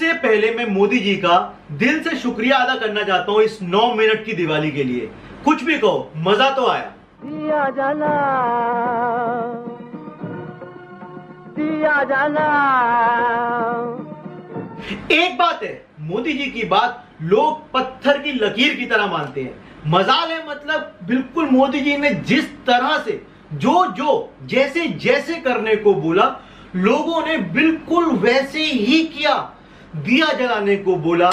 सबसे पहले मैं मोदी जी का दिल से शुक्रिया अदा करना चाहता हूं इस 9 मिनट की दिवाली के लिए। कुछ भी कहो, मजा तो आया। दिया जलाओ, दिया जलाओ। एक बात है, मोदी जी की बात लोग पत्थर की लकीर की तरह मानते हैं। मजाल है मतलब बिल्कुल मोदी जी ने जिस तरह से जो जैसे जैसे करने को बोला, लोगों ने बिल्कुल वैसे ही किया। दिया जलाने को बोला,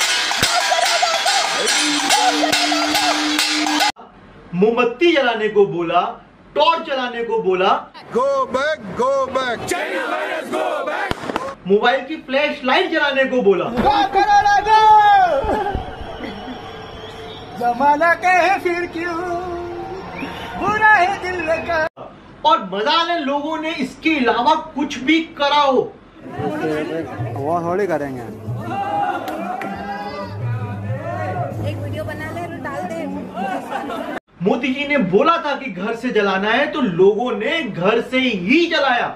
मोमबत्ती जलाने को बोला, टॉर्च जलाने को बोला, go back China virus go back, mobile की फ्लैश लाइट जलाने को बोला। जमाना कहे फिर क्यों बुरा है दिल लगा। और मजाल है लोगों ने इसके अलावा कुछ भी करा हो। वो थोड़ी करेंगे। एक वीडियो बना ले और डाल दे। मोदी जी ने बोला था कि घर से जलाना है, तो लोगों ने घर से ही जलाया।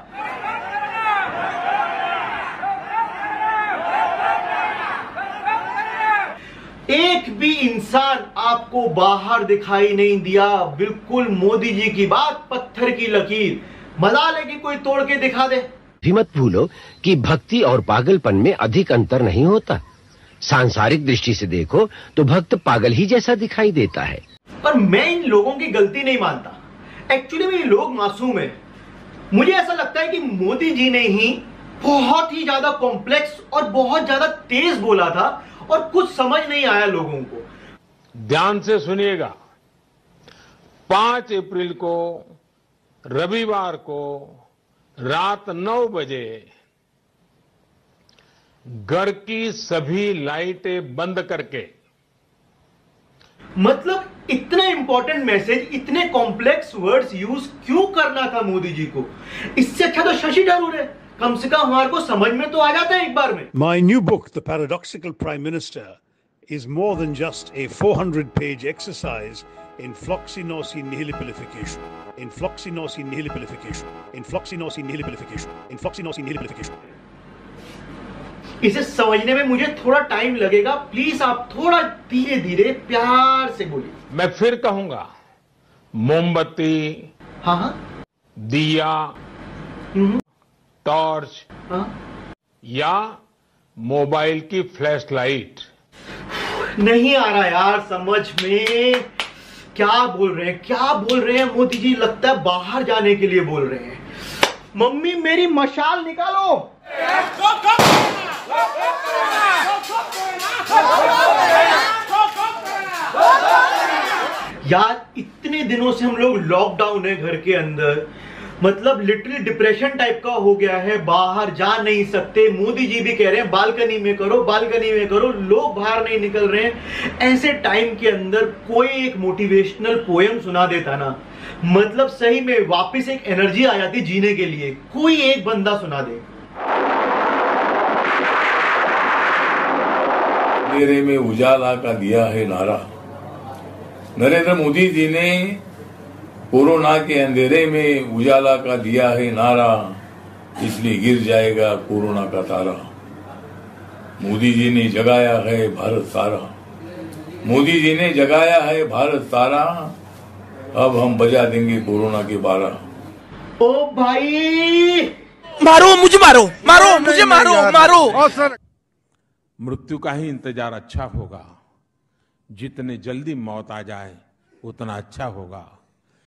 एक भी इंसान आपको बाहर दिखाई नहीं दिया। बिल्कुल मोदी जी की बात पत्थर की लकीर। मजाल है कि कोई तोड़ के दिखा दे। भी मत भूलो कि भक्ति और पागलपन में अधिक अंतर नहीं होता। सांसारिक दृष्टि से देखो तो भक्त पागल ही जैसा दिखाई देता है। पर मैं इन लोगों की गलती नहीं मानता। एक्चुअली में ये लोग मासूम है। मुझे ऐसा लगता है कि मोदी जी ने ही बहुत ही ज्यादा कॉम्प्लेक्स और बहुत ज्यादा तेज बोला था और कुछ समझ नहीं आया लोगों को। ध्यान से सुनिएगा। 5 अप्रैल को रविवार को रात 9 बजे घर की सभी लाइटें बंद करके। मतलब इतना इंपॉर्टेंट मैसेज, इतने कॉम्प्लेक्स वर्ड्स यूज क्यों करना था मोदी जी को? इससे अच्छा तो शशि थरूर है। कम से कम हमारे को समझ में तो आ जाता है एक बार में। My new book, The Paradoxical Prime Minister, is more than just a 400-page exercise in floxy-nosy nihilipilification. In floxy-nosy nihilipilification. In floxy-nosy nihilipilification. In floxy-nosy nihilipilification. इसे समझने में मुझे थोड़ा टाइम लगेगा। प्लीज आप थोड़ा धीरे धीरे प्यार से बोलिए। मैं फिर कहूंगा, मोमबत्ती, हाँ, दिया, टॉर्च, हाँ, या मोबाइल की फ्लैश लाइट। नहीं आ रहा यार समझ में। क्या बोल रहे हैं मोदी जी? लगता है बाहर जाने के लिए बोल रहे हैं। मम्मी मेरी मशाल निकालो। यार इतने दिनों से हम लोग लॉकडाउन है घर के अंदर, मतलब लिटरली डिप्रेशन टाइप का हो गया है। बाहर जा नहीं सकते। मोदी जी भी कह रहे हैं बालकनी में करो, बालकनी में करो। लोग बाहर नहीं निकल रहे हैं। ऐसे टाइम के अंदर कोई एक मोटिवेशनल पोएम सुना देता ना, मतलब सही में वापस एक एनर्जी आ जाती जीने के लिए। कोई एक बंदा सुना दे। अंधेरे में उजाला का दिया है नारा। नरेंद्र मोदी जी ने कोरोना के अंधेरे में उजाला का दिया है नारा, इसलिए गिर जाएगा कोरोना का तारा। मोदी जी ने जगाया है भारत सारा। मोदी जी ने जगाया है भारत सारा। अब हम बजा देंगे कोरोना के 12। ओ भाई, मारो मुझे, मारो मारो मुझे, मारो। मृत्यु का ही इंतजार अच्छा होगा। जितने जल्दी मौत आ जाए उतना अच्छा होगा।